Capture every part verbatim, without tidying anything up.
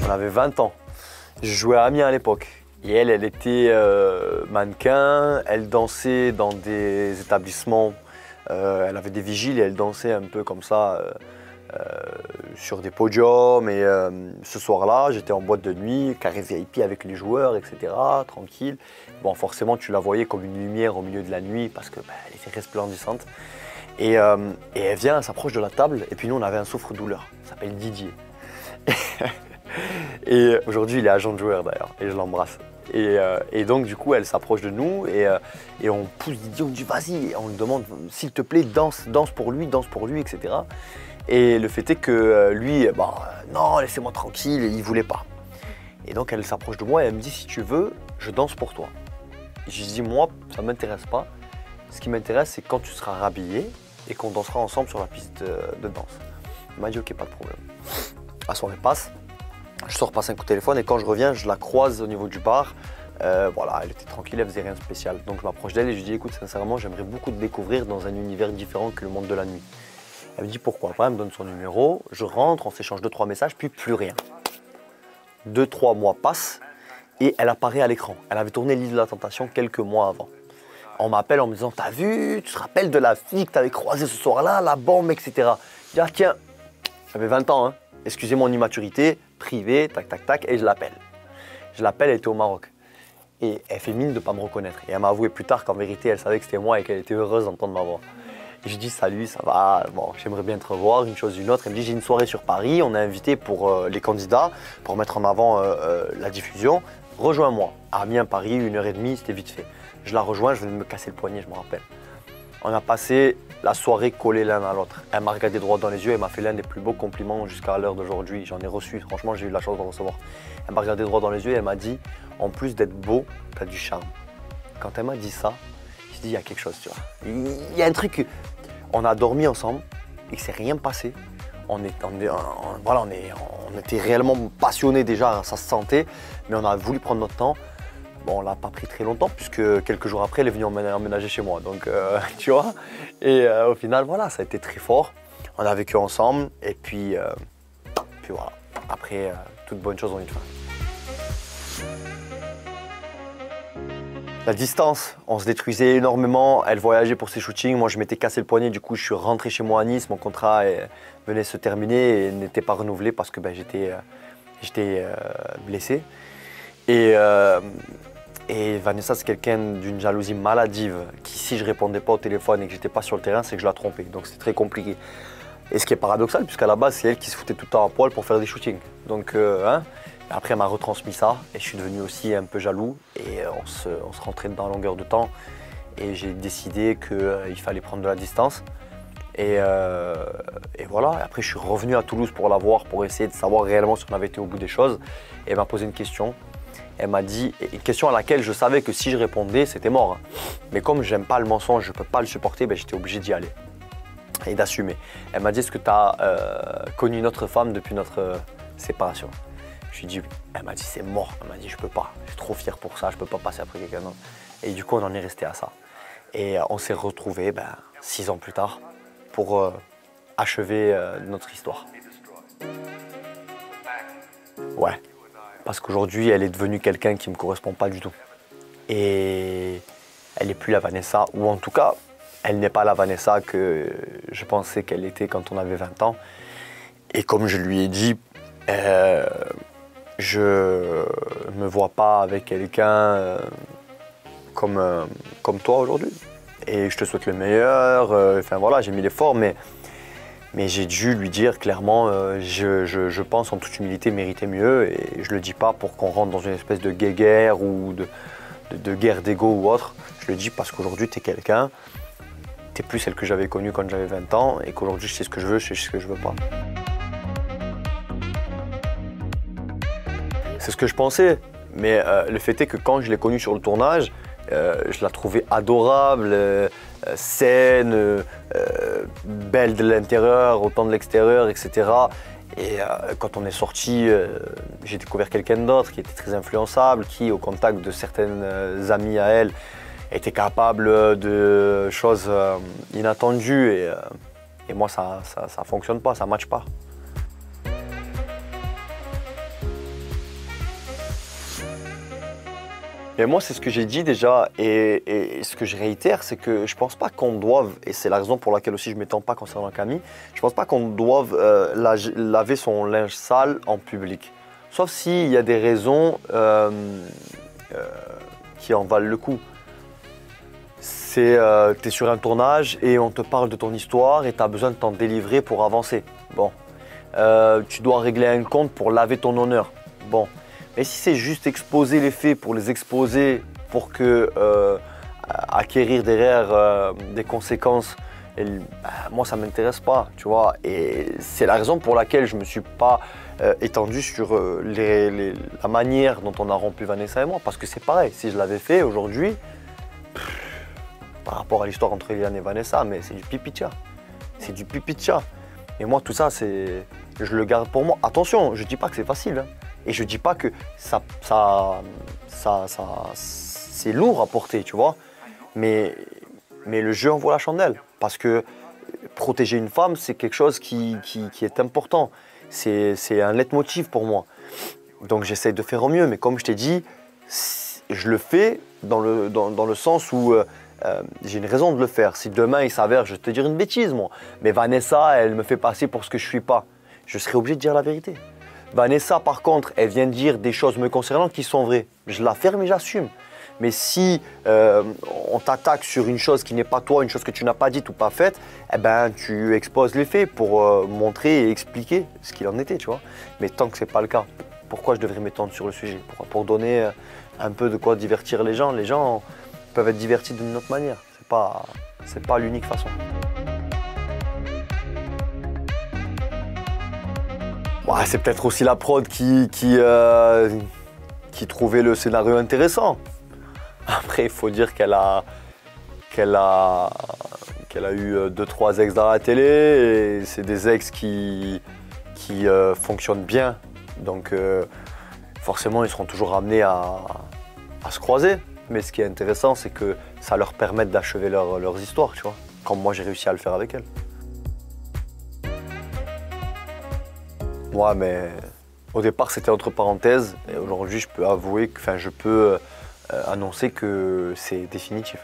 On avait vingt ans. Je jouais à Amiens à l'époque. Et elle, elle était euh, mannequin, elle dansait dans des établissements, euh, elle avait des vigiles et elle dansait un peu comme ça euh, euh, sur des podiums. Et euh, ce soir-là, j'étais en boîte de nuit, carré V I P avec les joueurs, et cetera, tranquille. Bon, forcément, tu la voyais comme une lumière au milieu de la nuit parce qu'elle bah, était resplendissante. Et, euh, et elle vient, elle s'approche de la table et puis nous, on avait un souffre-douleur, il s'appelle Didier. Et aujourd'hui, il est agent de joueur d'ailleurs et je l'embrasse. Et, euh, et donc du coup, elle s'approche de nous et, euh, et on pousse Didier, on dit vas-y, et on lui demande s'il te plaît, danse, danse pour lui, danse pour lui, et cetera. Et le fait est que euh, lui, bon, euh, non, laissez-moi tranquille, il voulait pas. Et donc elle s'approche de moi et elle me dit si tu veux, je danse pour toi. Et je dis moi, ça ne m'intéresse pas. Ce qui m'intéresse, c'est quand tu seras rhabillé et qu'on dansera ensemble sur la piste de, de danse. Il m'a dit ok, pas de problème. La soirée passe. Je sors passer un coup de téléphone et quand je reviens, je la croise au niveau du bar. Euh, voilà, elle était tranquille, elle faisait rien de spécial. Donc je m'approche d'elle et je lui dis écoute, sincèrement, j'aimerais beaucoup te découvrir dans un univers différent que le monde de la nuit. Elle me dit pourquoi pas, elle me donne son numéro, je rentre, on s'échange deux, trois messages, puis plus rien. Deux, trois mois passent et elle apparaît à l'écran. Elle avait tourné l'île de la Tentation quelques mois avant. On m'appelle en me disant t'as vu, tu te rappelles de la fille que t'avais croisée ce soir-là, la bombe, et cetera. Je dis ah tiens, j'avais vingt ans, hein. Excusez mon immaturité, privé, tac, tac, tac, et je l'appelle. Je l'appelle, elle était au Maroc. Et elle fait mine de ne pas me reconnaître. Et elle m'a avoué plus tard qu'en vérité, elle savait que c'était moi et qu'elle était heureuse d'entendre ma voix. Et je dis salut, ça va, bon, j'aimerais bien te revoir, une chose, une autre. Elle me dit j'ai une soirée sur Paris, on est invité pour euh, les candidats, pour mettre en avant euh, euh, la diffusion. Rejoins-moi. À Amiens, Paris, une heure et demie, c'était vite fait. Je la rejoins, je venais de me casser le poignet, je me rappelle. On a passé la soirée collée l'un à l'autre. Elle m'a regardé droit dans les yeux, elle m'a fait l'un des plus beaux compliments jusqu'à l'heure d'aujourd'hui. J'en ai reçu, franchement, j'ai eu la chance de recevoir. Elle m'a regardé droit dans les yeux et elle m'a dit, en plus d'être beau, tu as du charme. Quand elle m'a dit ça, je me suis dit, il y a quelque chose, tu vois. Il y a un truc, on a dormi ensemble, il ne s'est rien passé. On, est, on, est, on, voilà, on, est, on était réellement passionnés déjà, ça se sentait, mais on a voulu prendre notre temps. Bon, on l'a pas pris très longtemps puisque quelques jours après, elle est venue emménager chez moi. Donc, euh, tu vois. Et euh, au final, voilà, ça a été très fort. On a vécu ensemble et puis, euh, puis voilà. Après, euh, toutes bonnes choses ont une fin. La distance, on se détruisait énormément. Elle voyageait pour ses shootings. Moi, je m'étais cassé le poignet. Du coup, je suis rentré chez moi à Nice. Mon contrat est, venait se terminer et n'était pas renouvelé parce que ben, j'étais euh, j'étais euh, blessé. Et, euh, et Vanessa, c'est quelqu'un d'une jalousie maladive qui, si je répondais pas au téléphone et que j'étais pas sur le terrain, c'est que je la trompais. Donc c'est très compliqué. Et ce qui est paradoxal, puisqu'à la base, c'est elle qui se foutait tout le temps à poil pour faire des shootings. Donc euh, hein, après, elle m'a retransmis ça et je suis devenu aussi un peu jaloux. Et on se, on se rentrait dans la longueur de temps. Et j'ai décidé qu'il euh, fallait prendre de la distance. Et, euh, et voilà, et après je suis revenu à Toulouse pour la voir, pour essayer de savoir réellement si on avait été au bout des choses. Et elle m'a posé une question. Elle m'a dit, une question à laquelle je savais que si je répondais, c'était mort. Mais comme j'aime pas le mensonge, je ne peux pas le supporter, ben j'étais obligé d'y aller et d'assumer. Elle m'a dit, est-ce que tu as euh, connu une autre femme depuis notre euh, séparation? Je lui ai dit, oui. Elle m'a dit, c'est mort. Elle m'a dit, je peux pas, je suis trop fier pour ça, je peux pas passer après quelqu'un d'autre. Et du coup, on en est resté à ça. Et euh, on s'est retrouvés ben, six ans plus tard pour euh, achever euh, notre histoire. Ouais. Parce qu'aujourd'hui, elle est devenue quelqu'un qui ne me correspond pas du tout. Et elle n'est plus la Vanessa, ou en tout cas, elle n'est pas la Vanessa que je pensais qu'elle était quand on avait vingt ans. Et comme je lui ai dit, euh, je ne me vois pas avec quelqu'un euh, comme, euh, comme toi aujourd'hui. Et je te souhaite le meilleur. Euh, enfin voilà, j'ai mis l'effort, mais... Mais j'ai dû lui dire clairement, euh, je, je, je pense en toute humilité mériter mieux et je ne le dis pas pour qu'on rentre dans une espèce de guéguerre ou de, de, de guerre d'ego ou autre. Je le dis parce qu'aujourd'hui tu es quelqu'un, tu n'es plus celle que j'avais connue quand j'avais vingt ans et qu'aujourd'hui je sais ce que je veux, je sais ce que je veux pas. C'est ce que je pensais, mais euh, le fait est que quand je l'ai connue sur le tournage, euh, je la trouvais adorable, euh, saine, euh, belle de l'intérieur, autant de l'extérieur, et cetera. Et euh, quand on est sorti, euh, j'ai découvert quelqu'un d'autre qui était très influençable, qui, au contact de certaines euh, amies à elle, était capable de choses euh, inattendues. Et, euh, et moi, ça ne ça, ça fonctionne pas, ça ne matche pas. Et moi, c'est ce que j'ai dit déjà, et, et ce que je réitère, c'est que je pense pas qu'on doive, et c'est la raison pour laquelle aussi je ne m'étends pas concernant Camille, je pense pas qu'on doive euh, lage- laver son linge sale en public. Sauf s'il y a des raisons euh, euh, qui en valent le coup. C'est, euh, tu es sur un tournage et on te parle de ton histoire et tu as besoin de t'en délivrer pour avancer. Bon. Euh, tu dois régler un compte pour laver ton honneur. Bon. Mais si c'est juste exposer les faits pour les exposer, pour que euh, acquérir derrière euh, des conséquences, et, bah, moi ça ne m'intéresse pas, tu vois. Et c'est la raison pour laquelle je ne me suis pas euh, étendu sur euh, les, les, la manière dont on a rompu Vanessa et moi. Parce que c'est pareil, si je l'avais fait aujourd'hui, par rapport à l'histoire entre Eliane et Vanessa, mais c'est du pipi de chat. C'est du pipi de chat. Et moi tout ça, c'est, je le garde pour moi. Attention, je ne dis pas que c'est facile. Hein. Et je ne dis pas que ça, ça, ça, ça, c'est lourd à porter, tu vois. Mais, mais le jeu en vaut la chandelle. Parce que protéger une femme, c'est quelque chose qui, qui, qui est important. C'est, c'est un leitmotiv pour moi. Donc j'essaie de faire au mieux. Mais comme je t'ai dit, je le fais dans le, dans, dans le sens où euh, euh, j'ai une raison de le faire. Si demain il s'avère, je vais te dire une bêtise, moi. Mais Vanessa, elle me fait passer pour ce que je ne suis pas. Je serai obligé de dire la vérité. Vanessa, par contre, elle vient dire des choses me concernant qui sont vraies. Je la ferme et j'assume. Mais si euh, on t'attaque sur une chose qui n'est pas toi, une chose que tu n'as pas dite ou pas faite, eh ben, tu exposes les faits pour euh, montrer et expliquer ce qu'il en était, tu vois. Mais tant que ce n'est pas le cas, pourquoi je devrais m'étendre sur le sujet? pour, pour donner euh, un peu de quoi divertir les gens. Les gens peuvent être divertis d'une autre manière. Ce n'est pas, c'est pas l'unique façon. Ouais, c'est peut-être aussi la prod qui, qui, euh, qui trouvait le scénario intéressant. Après, il faut dire qu'elle a, qu'elle a, qu'elle a eu deux trois ex dans la télé et c'est des ex qui, qui euh, fonctionnent bien. Donc euh, forcément, ils seront toujours amenés à, à se croiser. Mais ce qui est intéressant, c'est que ça leur permet d'achever leur, leurs histoires, tu vois. Comme moi, j'ai réussi à le faire avec elle. Ouais, mais au départ, c'était entre parenthèses. Et aujourd'hui, je peux avouer, que, enfin, je peux euh, annoncer que c'est définitif.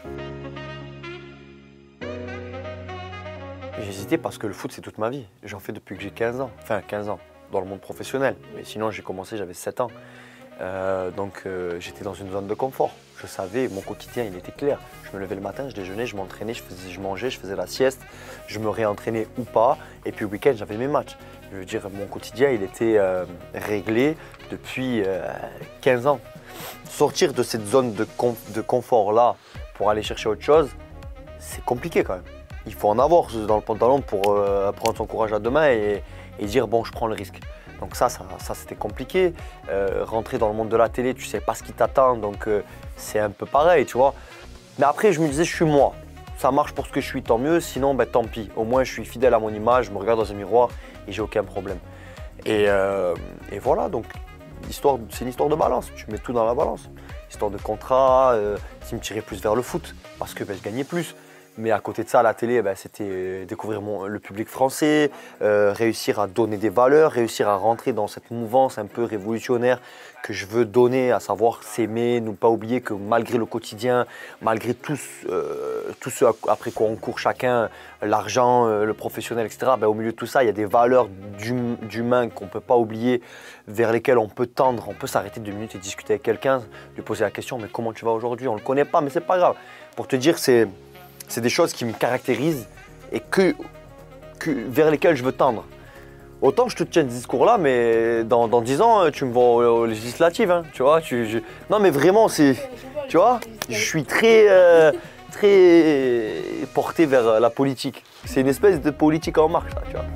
J'ai hésité parce que le foot, c'est toute ma vie. J'en fais depuis que j'ai quinze ans. Enfin, quinze ans, dans le monde professionnel. Mais sinon, j'ai commencé, j'avais sept ans. Euh, donc, euh, j'étais dans une zone de confort. Je savais, mon quotidien, il était clair. Je me levais le matin, je déjeunais, je m'entraînais, je, faisais, je mangeais, je faisais la sieste. Je me réentraînais ou pas. Et puis, le week-end, j'avais mes matchs. Je veux dire, mon quotidien, il était euh, réglé depuis euh, quinze ans. Sortir de cette zone de, con de confort-là pour aller chercher autre chose, c'est compliqué quand même. Il faut en avoir dans le pantalon pour euh, prendre son courage à deux mains et, et dire bon, je prends le risque. Donc ça, ça, ça c'était compliqué. Euh, rentrer dans le monde de la télé, tu sais pas ce qui t'attend, donc euh, c'est un peu pareil, tu vois. Mais après, je me disais, je suis moi. Ça marche pour ce que je suis, tant mieux. Sinon, ben, tant pis. Au moins, je suis fidèle à mon image, je me regarde dans un miroir et j'ai aucun problème. Et, euh, et voilà, donc c'est une histoire de balance. Tu mets tout dans la balance. Histoire de contrat, euh, qui me tirait plus vers le foot parce que ben, je gagnais plus. Mais à côté de ça, à la télé, ben, c'était découvrir mon, le public français, euh, réussir à donner des valeurs, réussir à rentrer dans cette mouvance un peu révolutionnaire que je veux donner, à savoir s'aimer, ne pas oublier que malgré le quotidien, malgré tout, euh, tout ce après quoi on court chacun, l'argent, euh, le professionnel, et cetera, ben, au milieu de tout ça, il y a des valeurs d'humain qu'on ne peut pas oublier, vers lesquelles on peut tendre, on peut s'arrêter deux minutes et discuter avec quelqu'un, lui poser la question, mais comment tu vas aujourd'hui? On ne le connaît pas, mais c'est pas grave. Pour te dire, c'est... C'est des choses qui me caractérisent et que, que, vers lesquelles je veux tendre. Autant je te tiens ce discours-là, mais dans, dans dix ans, tu me vois aux, aux législatives. Hein, tu vois, tu, je... Non, mais vraiment, c'est, tu vois, je suis très, euh, très porté vers la politique. C'est une espèce de politique en marche, ça, tu vois.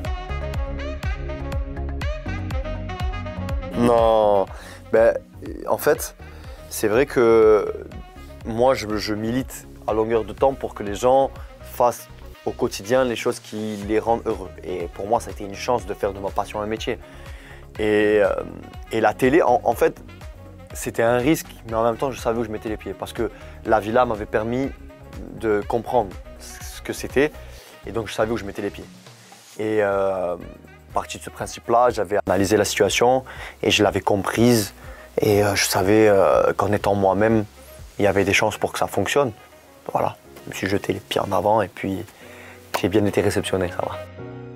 Non, ben, en fait, c'est vrai que moi, je, je milite à longueur de temps pour que les gens fassent au quotidien les choses qui les rendent heureux. Et pour moi, ça a été une chance de faire de ma passion un métier. Et, euh, et la télé, en, en fait, c'était un risque, mais en même temps, je savais où je mettais les pieds. Parce que la villa m'avait permis de comprendre ce que c'était. Et donc, je savais où je mettais les pieds. Et euh, parti de ce principe-là, j'avais analysé la situation et je l'avais comprise. Et euh, je savais euh, qu'en étant moi-même, il y avait des chances pour que ça fonctionne. Voilà, je me suis jeté les pieds en avant et puis j'ai bien été réceptionné, ça va.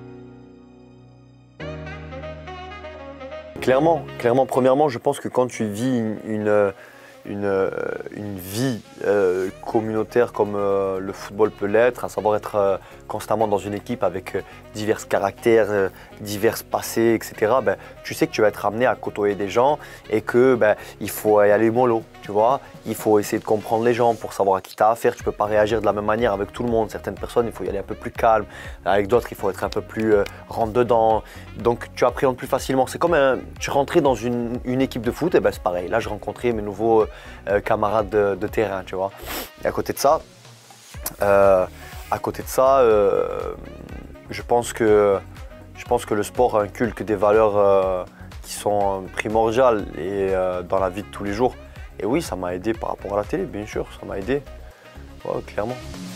Clairement, clairement, premièrement, je pense que quand tu vis une, une, une, une vie euh, communautaire comme euh, le football peut l'être, à savoir être euh, constamment dans une équipe avec euh, divers caractères, euh, divers passés, et cetera, ben, tu sais que tu vas être amené à côtoyer des gens et que ben, il faut y aller mollo, tu vois. Il faut essayer de comprendre les gens pour savoir à qui tu as affaire. Tu ne peux pas réagir de la même manière avec tout le monde. Certaines personnes, il faut y aller un peu plus calme. Avec d'autres, il faut être un peu plus euh, rentre-dedans. Donc, tu appréhendes plus facilement. C'est comme un, tu rentrais dans une, une équipe de foot, et ben c'est pareil. Là, je rencontrais mes nouveaux euh, camarades de, de terrain, tu vois. Et à côté de ça, euh, à côté de ça, euh, je pense que je pense que le sport inculque des valeurs euh, qui sont primordiales et euh, dans la vie de tous les jours. Et oui, ça m'a aidé par rapport à la télé, bien sûr, ça m'a aidé, ouais, clairement.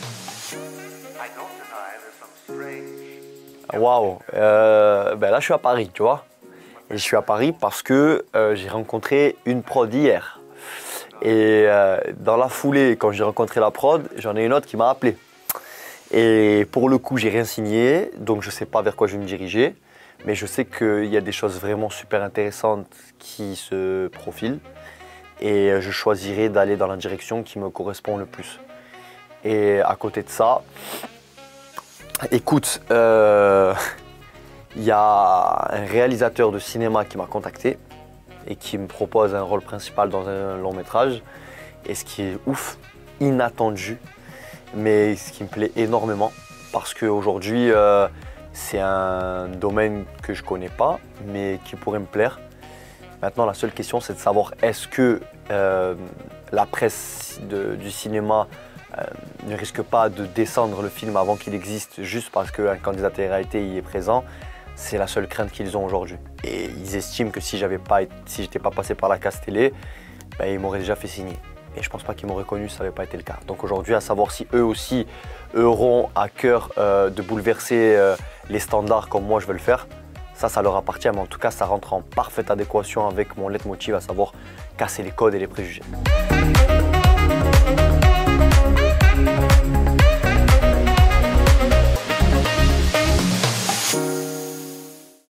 Waouh, euh, ben là je suis à Paris, tu vois. Et je suis à Paris parce que euh, j'ai rencontré une prod hier. Et euh, dans la foulée, quand j'ai rencontré la prod, j'en ai une autre qui m'a appelé. Et pour le coup, j'ai rien signé, donc je ne sais pas vers quoi je vais me diriger. Mais je sais qu'il y a des choses vraiment super intéressantes qui se profilent. Et je choisirai d'aller dans la direction qui me correspond le plus. Et à côté de ça, écoute, euh, il y a un réalisateur de cinéma qui m'a contacté et qui me propose un rôle principal dans un long métrage. Et ce qui est ouf, inattendu, mais ce qui me plaît énormément parce qu'aujourd'hui, euh, c'est un domaine que je ne connais pas, mais qui pourrait me plaire. Maintenant, la seule question, c'est de savoir est-ce que euh, la presse de, du cinéma euh, ne risque pas de descendre le film avant qu'il existe juste parce qu'un candidat télé-réalité y est présent. C'est la seule crainte qu'ils ont aujourd'hui. Et ils estiment que si j'avais pas, si j'étais pas passé par la case télé, ben, ils m'auraient déjà fait signer. Et je pense pas qu'ils m'auraient connu si ça n'avait pas été le cas. Donc aujourd'hui, à savoir si eux aussi auront à cœur euh, de bouleverser euh, les standards comme moi je veux le faire, ça, ça leur appartient, mais en tout cas, ça rentre en parfaite adéquation avec mon leitmotiv, à savoir casser les codes et les préjugés.